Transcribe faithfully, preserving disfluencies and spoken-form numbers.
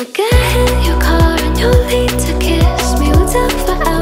get in your car and you'll need to kiss me. We'll talk for